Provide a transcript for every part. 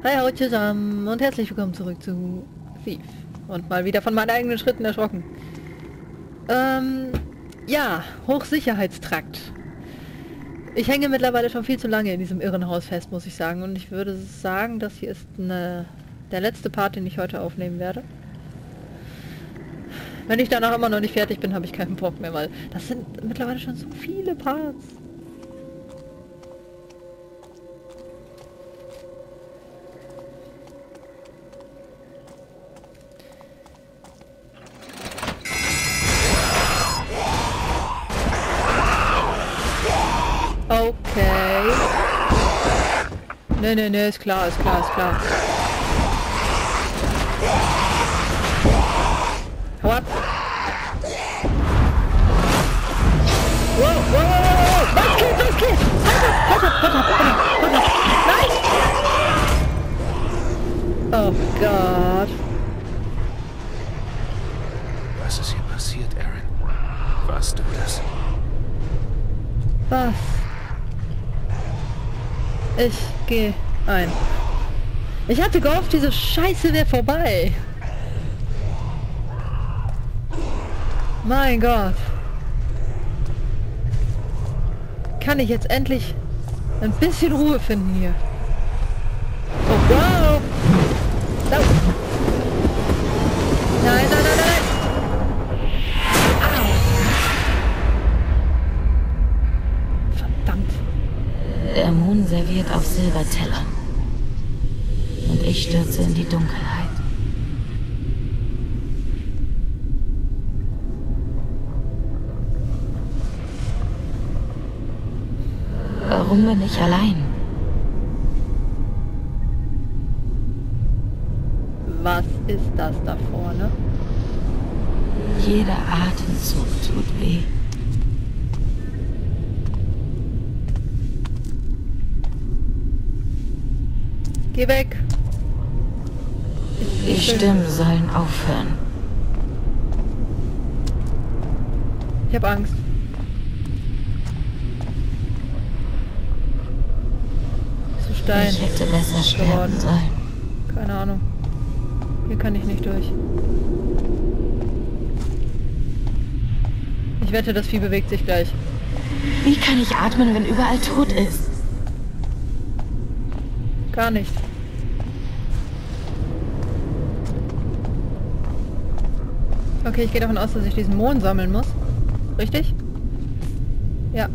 Hi, hallo zusammen und herzlich willkommen zurück zu Thief. Und mal wieder von meinen eigenen Schritten erschrocken. Ja, Hochsicherheitstrakt. Ich hänge mittlerweile schon viel zu lange in diesem Irrenhaus fest, muss ich sagen. Und ich würde sagen, das hier ist der letzte Part, den ich heute aufnehmen werde. Wenn ich danach immer noch nicht fertig bin, habe ich keinen Bock mehr, weil das sind mittlerweile schon so viele Parts. Okay. Nee, ist klar. Hau ab. Wow. Was geht? Haut ab. Nein! Oh Gott. Was ist hier passiert, Aaron? Warst du das? Was? Ich gehe ein. Ich hatte gehofft, diese Scheiße wäre vorbei. Mein Gott. Kann ich jetzt endlich ein bisschen Ruhe finden hier? Oh, wow. No. Nein. Au. Verdammt. Der Mond serviert auf Silbertellern. Und ich stürze in die Dunkelheit. Warum bin ich allein? Was ist das da vorne? Jeder Atemzug tut weh. Geh weg. Die Stimmen sollen aufhören. Ich habe Angst. Zu Stein. Ich hätte besser sterben sollen. Keine Ahnung. Hier kann ich nicht durch. Ich wette, das Vieh bewegt sich gleich. Wie kann ich atmen, wenn überall tot ist? Gar nicht. Okay, ich gehe davon aus, dass ich diesen Mohn sammeln muss. Richtig? Ja.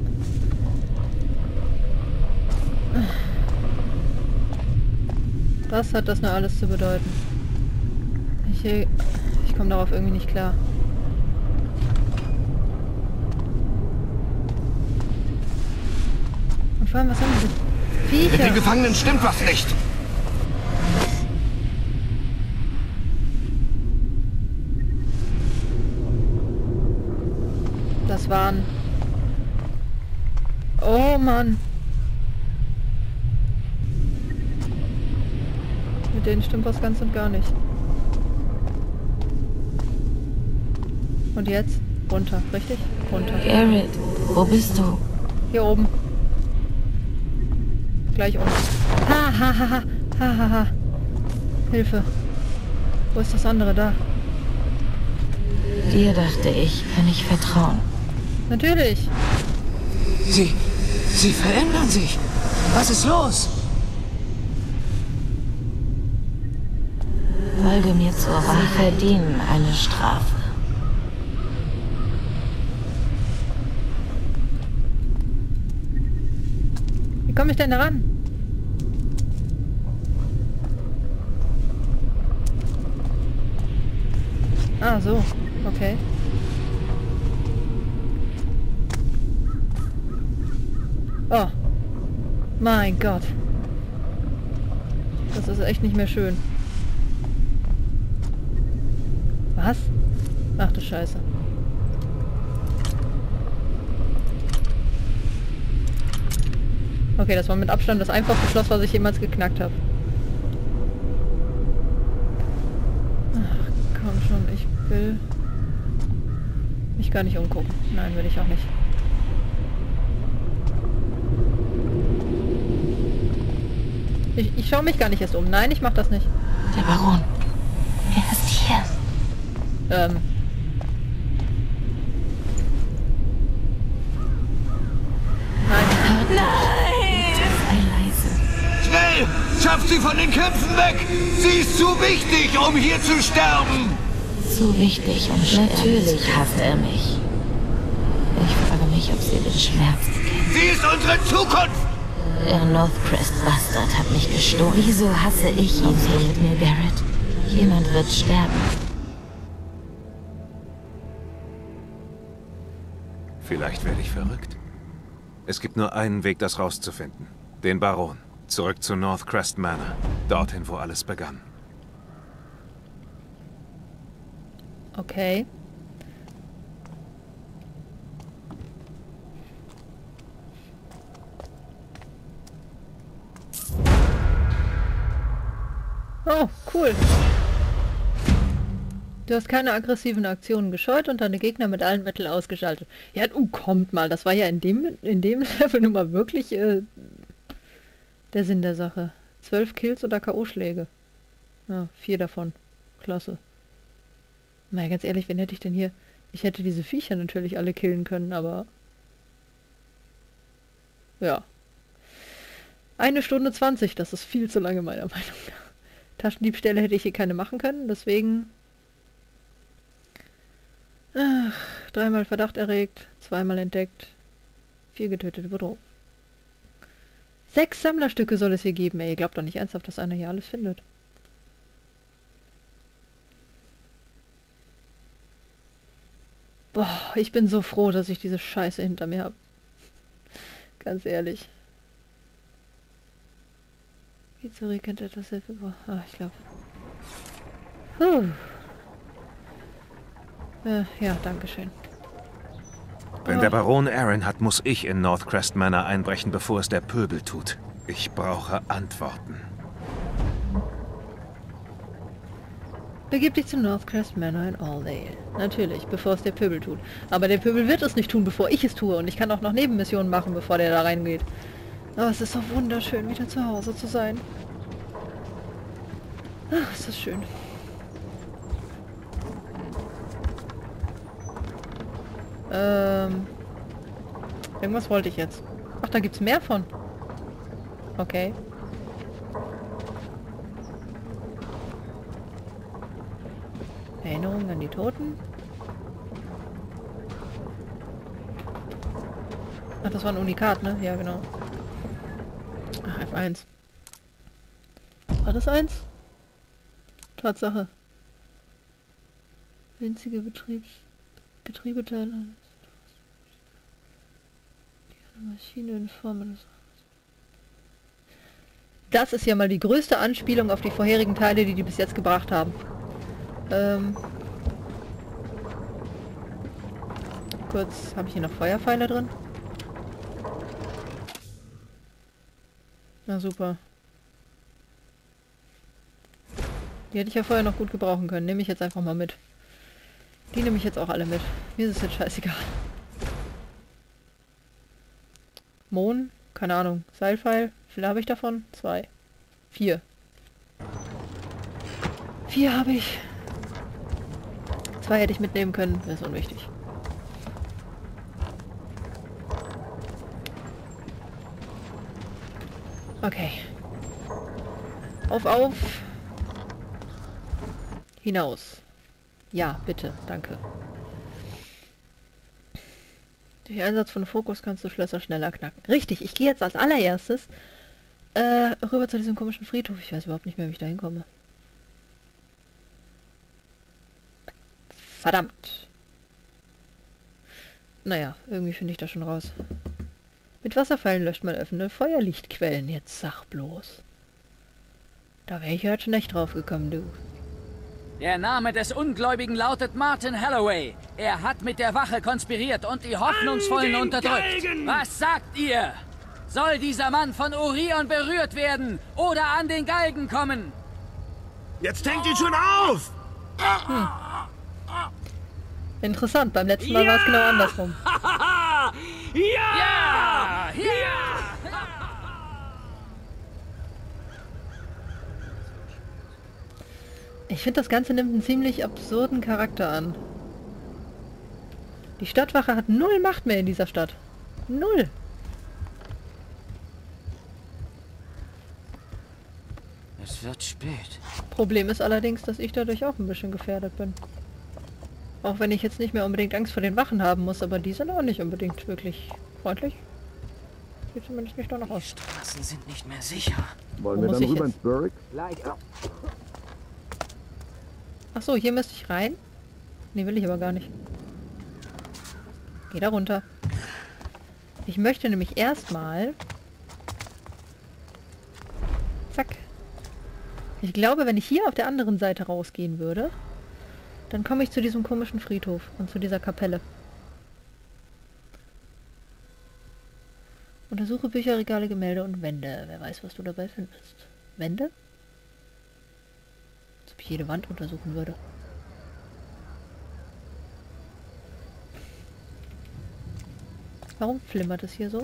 Was hat das nur alles zu bedeuten? Ich komme darauf irgendwie nicht klar. Und vor allem, was haben diese Viecher? Mit den Gefangenen stimmt was nicht. Das waren... Oh Mann. Mit denen stimmt was ganz und gar nicht. Und jetzt? Runter, richtig? Runter. Garrett, wo bist du? Hier oben. Gleich unten. Ha. Hilfe. Wo ist das andere da? Dir dachte ich, kann ich vertrauen. Natürlich. Sie verändern sich. Was ist los? Folge mir zur Wahl, verdienen eine Strafe. Wie komme ich denn da ran? Ah, so. Okay. Oh. Mein Gott. Das ist echt nicht mehr schön. Was? Ach du Scheiße. Okay, das war mit Abstand das einfachste Schloss, was ich jemals geknackt habe. Ach, komm schon, ich will mich gar nicht umgucken. Nein, will ich auch nicht. Ich schaue mich gar nicht erst um. Nein, ich mach das nicht. Der Baron. Er ist hier. Nein. Nein! Sei leise. Schnell! Schafft sie von den Kämpfen weg! Sie ist zu wichtig, um hier zu sterben! So wichtig und natürlich hasst er mich. Ich frage mich, ob sie den Schmerz kennt. Sie ist unsere Zukunft! Der Northcrest Bastard hat mich gestohlen. Wieso hasse ich ihn so mit mir, Garrett? Jemand wird sterben. Vielleicht werde ich verrückt. Es gibt nur einen Weg, das rauszufinden. Den Baron. Zurück zu Northcrest Manor. Dorthin, wo alles begann. Okay. Oh, cool. Du hast keine aggressiven Aktionen gescheut und deine Gegner mit allen Mitteln ausgeschaltet. Ja, kommt mal. Das war ja in dem Level nun mal wirklich der Sinn der Sache. 12 Kills oder K.O.-Schläge. Ja, 4 davon. Klasse. Na ja, ganz ehrlich, wen hätte ich denn hier? Ich hätte diese Viecher natürlich alle killen können, aber... Ja. 1 Stunde 20, das ist viel zu lange meiner Meinung nach. Taschendiebstähle hätte ich hier keine machen können, deswegen... Ach, 3-mal Verdacht erregt, 2-mal entdeckt, 4 getötete Bedrohung. 6 Sammlerstücke soll es hier geben, ey. Ihr glaubt doch nicht ernsthaft, dass einer hier alles findet. Boah, ich bin so froh, dass ich diese Scheiße hinter mir habe. Ganz ehrlich. Pizzeria kennt etwas Hilfe. Ah, ich glaube. Ja, danke schön. Wenn der Baron Aaron hat, muss ich in Northcrest Manor einbrechen, bevor es der Pöbel tut. Ich brauche Antworten. Begib dich zu Northcrest Manor in Alldale. Natürlich, bevor es der Pöbel tut. Aber der Pöbel wird es nicht tun, bevor ich es tue. Und ich kann auch noch Nebenmissionen machen, bevor der da reingeht. Aber es ist so wunderschön, wieder zu Hause zu sein. Ach, ist das schön. Irgendwas wollte ich jetzt. Ach, da gibt's mehr von. Okay. Erinnerungen an die Toten. Ach, das war ein Unikat, ne? Ja, genau. Ach, F1. War das 1? Tatsache. Winzige Getriebeteile. Die Maschine in Form des... Das ist ja mal die größte Anspielung auf die vorherigen Teile, die bis jetzt gebracht haben. Kurz, habe ich hier noch Feuerpfeile drin? Na super. Die hätte ich ja vorher noch gut gebrauchen können. Nehme ich jetzt einfach mal mit. Die nehme ich jetzt auch alle mit. Mir ist es jetzt scheißegal. Mohn? Keine Ahnung. Seilpfeil? Wie viel habe ich davon? 2. 4. 4 habe ich. 2 hätte ich mitnehmen können. Das ist unwichtig. Okay. Auf! Hinaus. Ja, bitte. Danke. Durch Einsatz von Fokus kannst du Schlösser schneller knacken. Richtig, ich gehe jetzt als allererstes rüber zu diesem komischen Friedhof. Ich weiß überhaupt nicht mehr, wie ich da hinkomme. Verdammt. Naja, irgendwie finde ich das schon raus. Mit Wasserfallen löscht man öffnende Feuerlichtquellen. Jetzt sag bloß. Da wäre ich heute schon echt drauf gekommen, du. Der Name des Ungläubigen lautet Martin Holloway. Er hat mit der Wache konspiriert und die Hoffnungsvollen unterdrückt. Was sagt ihr? Soll dieser Mann von Orion berührt werden oder an den Galgen kommen? Jetzt hängt ihn schon auf! Interessant, beim letzten Mal war es genau andersrum. Ja! Ich finde, das Ganze nimmt einen ziemlich absurden Charakter an. Die Stadtwache hat null Macht mehr in dieser Stadt. Null. Es wird spät. Problem ist allerdings, dass ich dadurch auch ein bisschen gefährdet bin. Auch wenn ich jetzt nicht mehr unbedingt Angst vor den Wachen haben muss, aber die sind auch nicht unbedingt wirklich freundlich. Sieht zumindest nicht danach Die aus. Straßen sind nicht mehr sicher. Wollen Wo wir muss dann ich rüber jetzt? ins Burrick? Ach so, hier müsste ich rein? Nee, will ich aber gar nicht. Geh da runter. Ich möchte nämlich erstmal... Zack. Ich glaube, wenn ich hier auf der anderen Seite rausgehen würde, dann komme ich zu diesem komischen Friedhof und zu dieser Kapelle. Untersuche Bücherregale, Gemälde und Wände. Wer weiß, was du dabei findest. Wände? Als ob ich jede Wand untersuchen würde. Warum flimmert es hier so?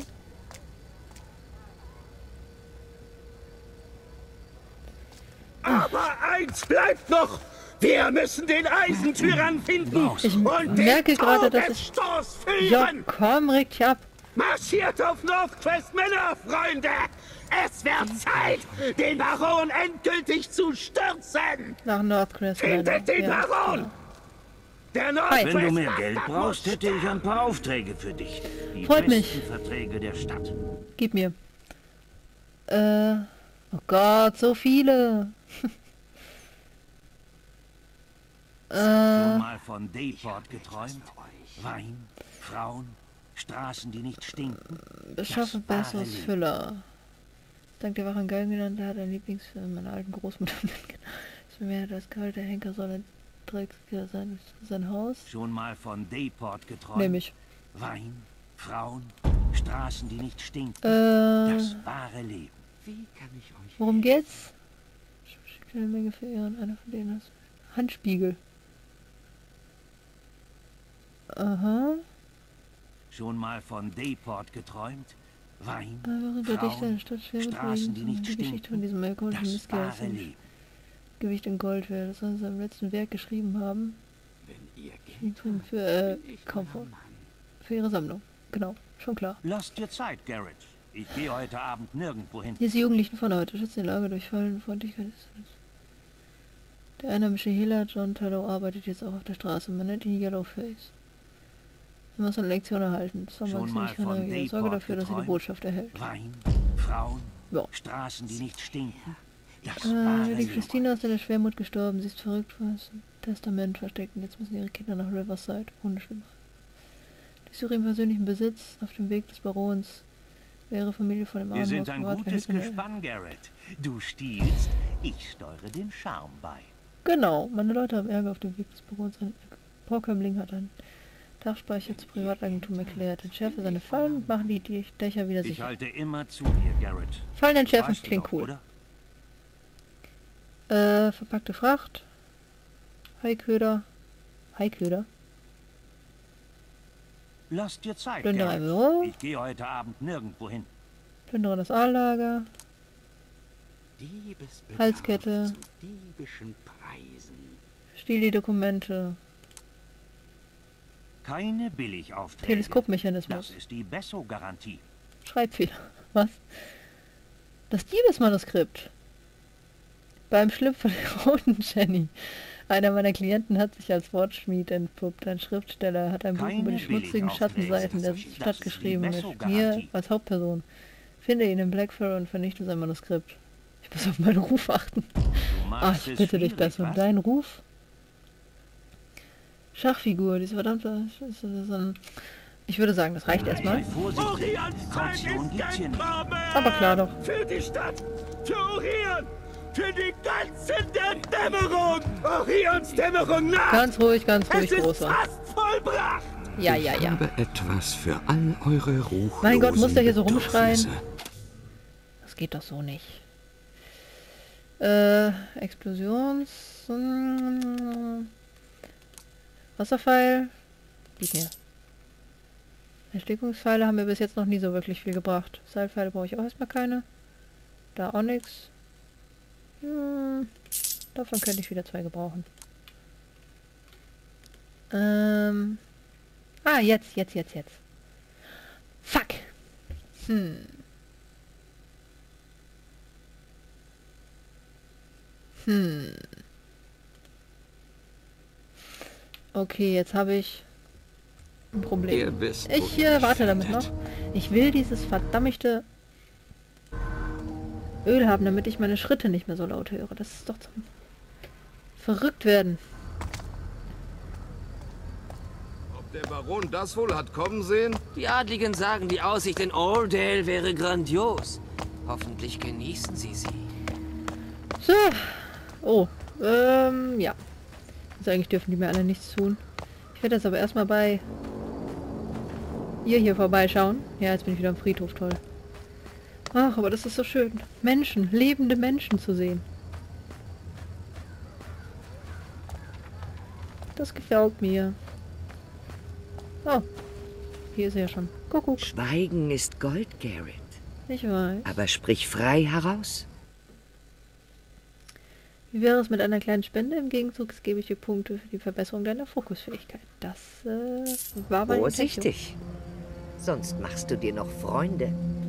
Aber eins bleibt noch. Wir müssen den Eisentyrann finden Ich und merke den gerade, dass ich... Todesstoß Ja, führen. komm, reg dich ab. Marschiert auf Northcrest Manor, Freunde! Es wird Zeit, den Baron endgültig zu stürzen! Nach Northcrest. Findet den Ja, Baron! genau. Der Hi. Northcrest Wenn du mehr Geld Bastard brauchst, muss hätte ich ein paar Aufträge für dich. Die Freut mich. besten Verträge der Stadt. Gib mir. Oh Gott, so viele. Schon mal von Dayport geträumt? Wein, Frauen, Straßen, die nicht stinken. Beschaffe Das wahre besseres Leben. Füller. Dank der Wache Galgen genannt, der hat ein Lieblingsfilm meiner alten Großmutter mitgenommen. Ist mir mehr das kalte Henker soll sein Haus. Schon mal von Dayport geträumt? Nehme ich. Wein, Frauen, Straßen, die nicht stinken. Das wahre Leben. Worum geht's? Ich schicke eine Menge für ihr und einer von denen ist Handspiegel. Aha. Schon mal von Dayport geträumt? Wein, Einfache Gedichte in Frauen, der Stadt schwer Straßen, die nicht die Geschichte von stinken. diesem alkoholischen Das Missgeist wahre Leben. Gewicht in Gold wäre. Das soll sie im letzten Werk geschrieben haben. Für Comfort. Für ihre Sammlung. Genau, schon klar. Lass dir Zeit, Garrett. Ich gehe heute Abend nirgendwo hin. Diese Jugendlichen von heute schätzen die Lage durch Fallen und Freundlichkeit. Der einheimische Hehler John Tallow arbeitet jetzt auch auf der Straße. Man nennt ihn Yellowface. Er muss eine Lektion erhalten. Schon mal von Dayport Sorge dafür, dass er die geträumt? Botschaft erhält. Wein, Frauen, Ja. Straßen, die nicht stinken. Das wahre Die Leben. Christina ist in der Schwermut gestorben. Sie ist verrückt, was im Testament versteckt. Und jetzt müssen ihre Kinder nach Riverside. Ohne Schlimmer. Die suche im persönlichen Besitz auf dem Weg des Barons. Wer ihre Familie von dem Wir Armen sind ein aufbewahrt, gutes verhält Gespann, Garrett. Du stiehlst, ich steuere den Charme bei. Genau, meine Leute haben Ärger auf dem Weg des Barons. Ein Vorkömmling hat einen Dachspeicher zur Privateigentum erklärt. Entschärfe seine Fallen und machen die Dächer wieder Ich sicher. halte immer zu dir, Garrett. Fallen entschärfen Weißt du klingt doch, cool. oder? Verpackte Fracht. Haiköder. Haiköder. Lass dir Zeit, Plündere ein Garrett. Büro. Ich gehe heute Abend nirgendwo hin. Plündere das Aallager. Halskette. Stiehl die Dokumente. Keine Billigaufträge. Teleskopmechanismus. Das ist die Besso-Garantie. Schreibfehler. Was? Das Diebesmanuskript. Beim Schlüpfer der roten Jenny. Einer meiner Klienten hat sich als Wortschmied entpuppt. Ein Schriftsteller hat ein Buch Keine über die schmutzigen Billigaufträge. Schattenseiten der Das Stadt ist die geschrieben. Mit Besso-Garantie. mir als Hauptperson. Finde ihn in Blackfur und vernichte sein Manuskript. Ich muss auf meinen Ruf achten. Du Ah, magst ich es bitte dich, schwierig, das um was? deinen Ruf. Schachfigur, diese verdammte... das ist ein, ich würde sagen, das reicht erstmal. Sei vorsichtig. Orions Zeit Kaution ist gibt's hier nicht. Moment! Aber klar doch. Für die Stadt! Für Orion! Für die ganze der Dämmerung! Orions Dämmerung nach! Ganz ruhig, es ist Großer. fast vollbracht! Ja. Ich habe etwas für all eure ruchlosen Mein Gott, muss der hier so rumschreien? Bedürfnisse. Das geht doch so nicht. Explosions... Wasserpfeil. Gib mir. Erstickungspfeile haben mir bis jetzt noch nie so wirklich viel gebracht. Seilpfeile brauche ich auch erstmal keine. Da auch nichts. Davon könnte ich wieder 2 gebrauchen. Jetzt. Fuck. Okay, jetzt habe ich ein Problem. Ihr wisst, wo Ich ihr mich warte damit findet. noch. Ich will dieses verdammte Öl haben, damit ich meine Schritte nicht mehr so laut höre. Das ist doch zum verrückt werden. Ob der Baron das wohl hat kommen sehen? Die Adligen sagen, die Aussicht in Oldale wäre grandios. Hoffentlich genießen sie sie. So. Oh. Ja. Also eigentlich dürfen die mir alle nichts tun. Ich werde jetzt aber erstmal bei ihr hier vorbeischauen. Ja, jetzt bin ich wieder am Friedhof, toll. Ach, aber das ist so schön. Menschen, lebende Menschen zu sehen. Das gefällt mir. Oh. Hier ist er ja schon. Kuckuck. Schweigen ist Gold, Garrett. Ich weiß. Aber sprich frei heraus. Wie wäre es mit einer kleinen Spende? Im Gegenzug gebe ich dir Punkte für die Verbesserung deiner Fokusfähigkeit. Das war meine Intention. Vorsichtig. Sonst machst du dir noch Freunde.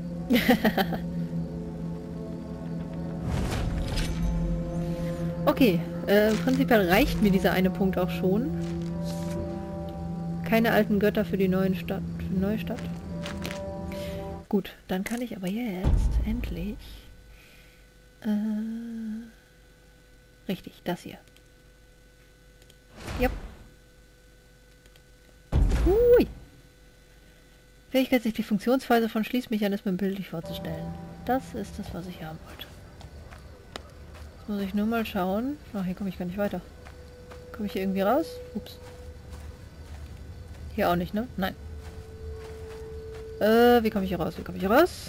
Okay, prinzipiell reicht mir dieser eine Punkt auch schon. Keine alten Götter für die neue Stadt. Gut, dann kann ich aber jetzt endlich... richtig, das hier. Jupp. Hui. Fähigkeit, sich die Funktionsweise von Schließmechanismen bildlich vorzustellen. Das ist das, was ich haben wollte. Jetzt muss ich nur mal schauen. Ach, hier komme ich gar nicht weiter. Komme ich hier irgendwie raus? Ups. Hier auch nicht, ne? Nein. Wie komme ich hier raus? Wie komme ich hier raus?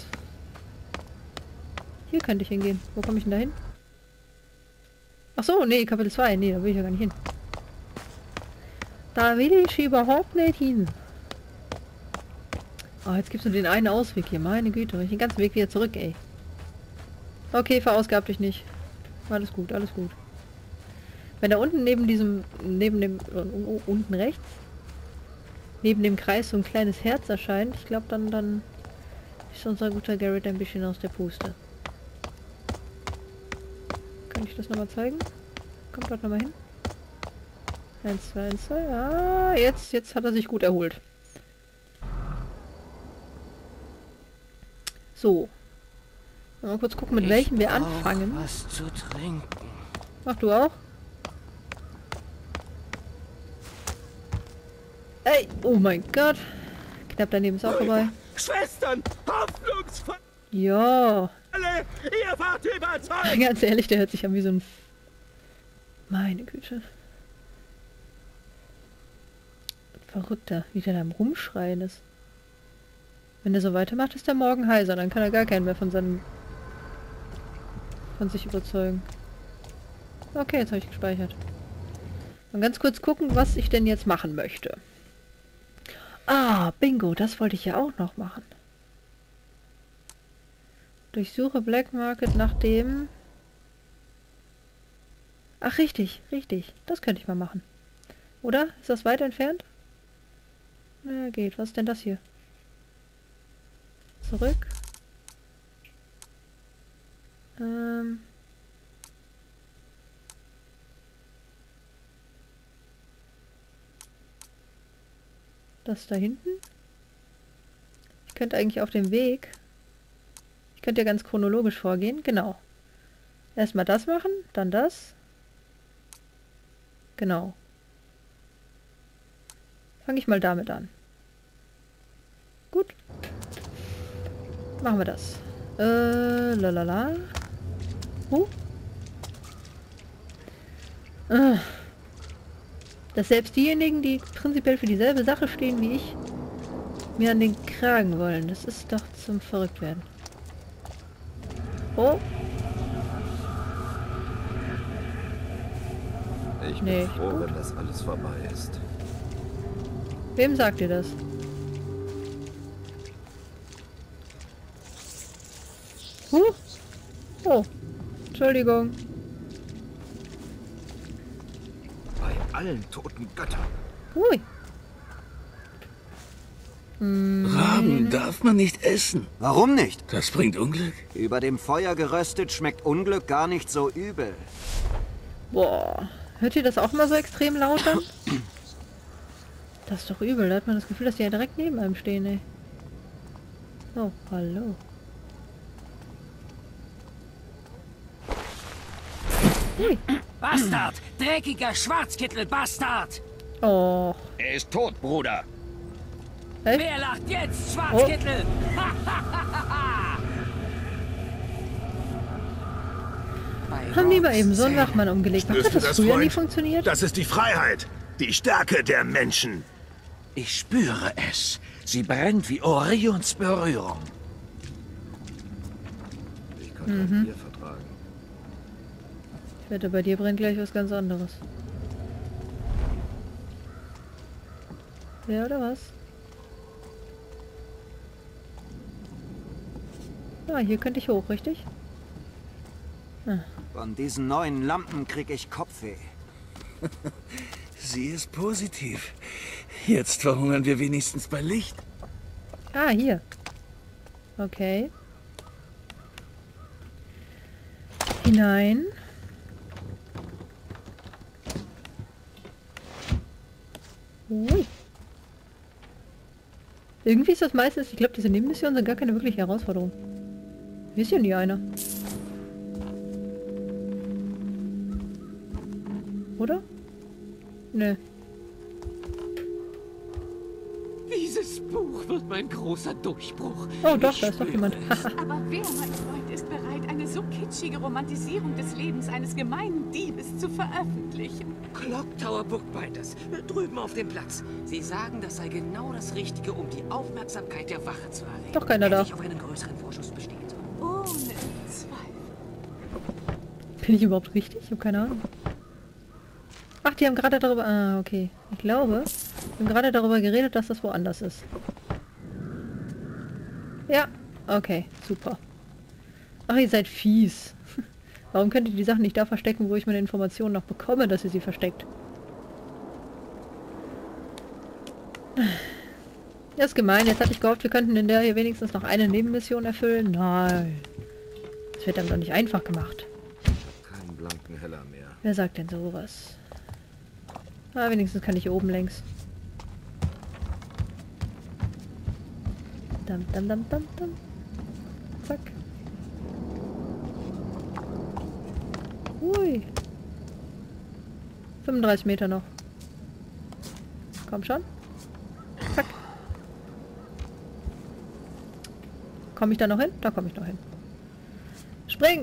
Hier könnte ich hingehen. Wo komme ich denn da hin? Ach so, nee, Kapitel 2. Nee, da will ich ja gar nicht hin. Da will ich überhaupt nicht hin. Oh, jetzt gibt es nur den einen Ausweg hier. Meine Güte, ich den ganzen Weg wieder zurück, ey. Okay, verausgabt dich nicht. Alles gut, alles gut. Wenn da unten unten rechts, neben dem Kreis so ein kleines Herz erscheint, ich glaube, dann ist unser guter Garrett ein bisschen aus der Puste. Kann ich das nochmal zeigen? Kommt dort nochmal hin. 1, 2, 1, 2. Ah, jetzt hat er sich gut erholt. So. Mal kurz gucken, mit welchem wir anfangen. Was zu trinken. Ach, du auch? Ey, oh mein Gott. Knapp daneben ist auch vorbei. Schwestern, hoffnungsvoll! Ja. Ihr wart überzeugt! Ganz ehrlich, der hört sich an wie so ein... Meine Güte. Verrückter, wie der da am Rumschreien ist. Wenn der so weitermacht, ist der morgen heiser. Dann kann er gar keinen mehr von sich überzeugen. Okay, jetzt habe ich gespeichert. Mal ganz kurz gucken, was ich denn jetzt machen möchte. Ah, Bingo, das wollte ich ja auch noch machen. Durchsuche Black Market nach dem... Ach, richtig, richtig. Das könnte ich mal machen. Oder? Ist das weit entfernt? Na, geht. Was ist denn das hier? Zurück. Das da hinten? Ich könnte eigentlich auf dem Weg... Ich könnte ja ganz chronologisch vorgehen. Genau. Erstmal das machen, dann das. Genau. Fange ich mal damit an. Gut. Machen wir das. Lalala. Dass selbst diejenigen, die prinzipiell für dieselbe Sache stehen wie ich, mir an den Kragen wollen. Das ist doch zum Verrücktwerden. Oh. Ich bin froh, wenn das alles vorbei ist. Wem sagt ihr das? Oh. Entschuldigung. allen toten Göttern. Ui. Raben darf man nicht essen. Warum nicht? Das bringt Unglück. Über dem Feuer geröstet schmeckt Unglück gar nicht so übel. Boah. Hört ihr das auch mal so extrem laut an? Das ist doch übel. Da hat man das Gefühl, dass die ja direkt neben einem stehen, ey. Oh, hallo. Ui. Bastard! Dreckiger Schwarzkittel, Bastard! Oh. Er ist tot, Bruder. Echt? Wer lacht jetzt, Schwarzkittel? Haben die mal eben so einen Wachmann umgelegt. Warum hat das früher nie funktioniert? Das ist die Freiheit. Die Stärke der Menschen. Ich spüre es. Sie brennt wie Orions Berührung. Ich kann Bier vertragen. Ich wette, bei dir brennt gleich was ganz anderes. Ja, oder was? Ah, hier könnte ich hoch, richtig? Ah. Von diesen neuen Lampen krieg ich Kopfweh. Sie ist positiv. Jetzt verhungern wir wenigstens bei Licht. Ah, hier. Okay. Hinein. Ui. Irgendwie ist das meistens, ich glaube, diese Nebenmissionen sind gar keine wirkliche Herausforderung. Hier ist ja nie einer. Oder? Nö. Dieses Buch wird mein großer Durchbruch. Oh doch, da ist doch jemand. Aber wer, mein Freund, ist bereit, eine so kitschige Romantisierung des Lebens eines gemeinen Diebes zu veröffentlichen? Clock Tower Bookbinders, drüben auf dem Platz. Sie sagen, das sei genau das Richtige, um die Aufmerksamkeit der Wache zu erregen. Doch keiner da. Wenn ich auf einen größeren Vorschuss besteht. Ohne Zweifel. Bin ich überhaupt richtig? Ich habe keine Ahnung. Ach, die haben gerade darüber... Ah, okay. Ich glaube, wir haben gerade darüber geredet, dass das woanders ist. Ja, okay, super. Ach, ihr seid fies. Warum könnt ihr die Sachen nicht da verstecken, wo ich meine Informationen noch bekomme, dass ihr sie versteckt? Das ist gemein. Jetzt hatte ich gehofft, wir könnten in der hier wenigstens noch eine Nebenmission erfüllen. Nein. Das wird dann doch nicht einfach gemacht. Keinen blanken Heller mehr. Wer sagt denn sowas? Ah, wenigstens kann ich hier oben längs. Dam, dam, dam, dam, dam. Zack. Ui. 35 Meter noch. Komm schon. Zack. Komme ich da noch hin? Da komme ich noch hin. Spring!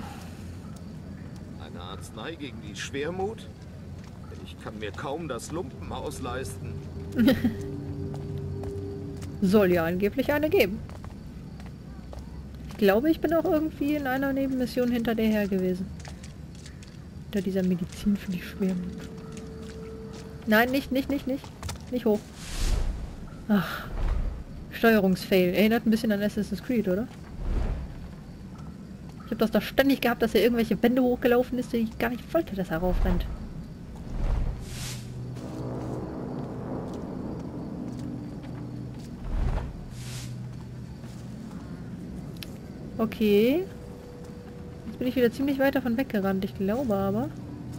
Eine Arznei gegen die Schwermut? Ich kann mir kaum das Lumpenhaus leisten. Soll ja angeblich eine geben. Ich glaube, ich bin auch irgendwie in einer Nebenmission hinter der her gewesen. Hinter dieser Medizin für die Schwermut. Nein, nicht. Nicht hoch. Ach. Steuerungsfail. Erinnert ein bisschen an Assassin's Creed, oder? Ich habe das doch ständig gehabt, dass er irgendwelche Wände hochgelaufen ist, die ich gar nicht wollte, dass er raufrennt. Okay. Jetzt bin ich wieder ziemlich weit davon weggerannt. Ich glaube aber,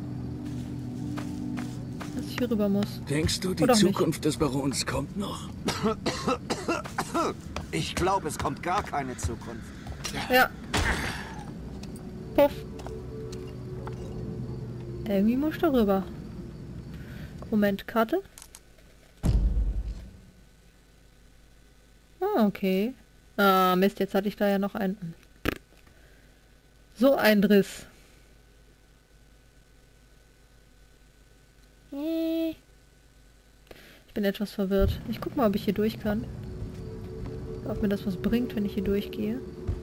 dass ich hier rüber muss. Denkst du, die Zukunft des Barons kommt noch? Ich glaube, es kommt gar keine Zukunft. Ja. Puff. Irgendwie muss ich da rüber. Moment, Karte. Ah, okay. Ah, Mist, jetzt hatte ich da ja noch einen... So ein Driss. Ich bin etwas verwirrt. Ich guck mal, ob ich hier durch kann. Ob mir das was bringt, wenn ich hier durchgehe.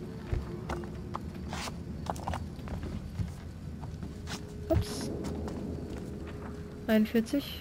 Ups. 41.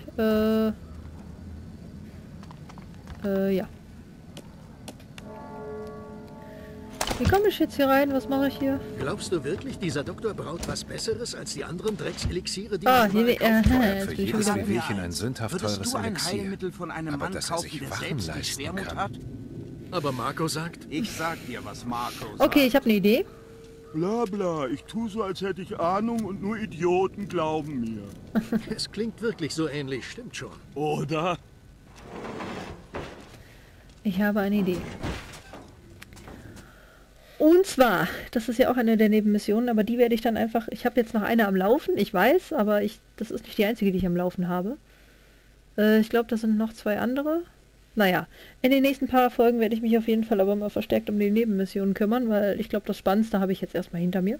Ja. Wie komme ich jetzt hier rein? Was mache ich hier? Glaubst du wirklich, dieser Doktor braut was Besseres als die anderen Dreckselixiere, die Ah, hier Für jedes Wehwehchen ein sündhaft teures du ein Elixier. Heilmittel von einem Aber Mann dass er kaufen, sich der Wachen selbst die leisten Schwermut kann. hat? Aber Marco sagt... Ich sag dir, was Marco sagt. Okay, ich habe eine Idee. Bla bla, ich tue so, als hätte ich Ahnung und nur Idioten glauben mir. Es klingt wirklich so ähnlich, stimmt schon. Oder? Ich habe eine Idee. Und zwar, das ist ja auch eine der Nebenmissionen, aber die werde ich dann einfach... Ich habe jetzt noch eine am Laufen, ich weiß, aber das ist nicht die einzige, die ich am Laufen habe. Ich glaube, das sind noch 2 andere. Naja, in den nächsten paar Folgen werde ich mich auf jeden Fall aber mal verstärkt um die Nebenmissionen kümmern, weil ich glaube, das Spannendste habe ich jetzt erstmal hinter mir.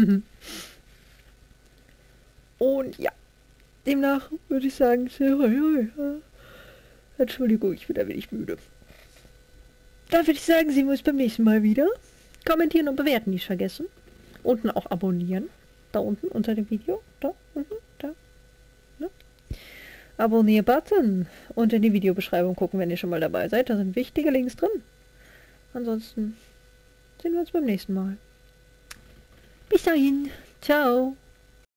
Und ja, demnach würde ich sagen... Entschuldigung, ich bin ein wenig müde. Dann würde ich sagen, sehen wir uns beim nächsten Mal wieder. Kommentieren und bewerten nicht vergessen. Unten auch abonnieren. Da unten unter dem Video. Da unten, da. Ne? Abonnier-Button. Und in die Videobeschreibung gucken, wenn ihr schon mal dabei seid. Da sind wichtige Links drin. Ansonsten sehen wir uns beim nächsten Mal. Bis dahin. Ciao.